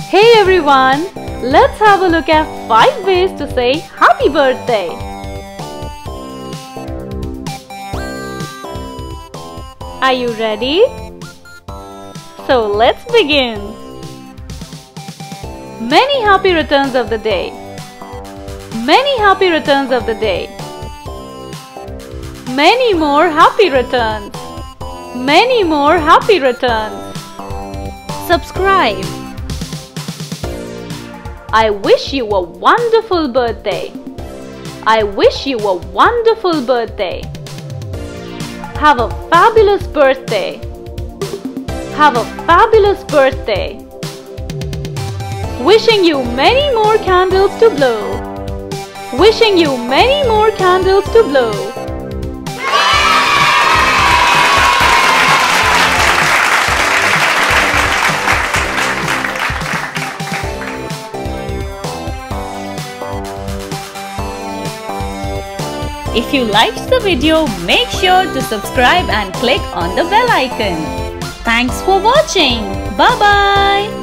Hey everyone, let's have a look at 5 ways to say happy birthday. Are you ready? So let's begin. Many happy returns of the day. Many happy returns of the day. Many more happy returns. Many more happy returns. Subscribe. I wish you a wonderful birthday. I wish you a wonderful birthday. Have a fabulous birthday. Have a fabulous birthday. Wishing you many more candles to blow. Wishing you many more candles to blow. If you liked the video, make sure to subscribe and click on the bell icon. Thanks for watching. Bye-bye.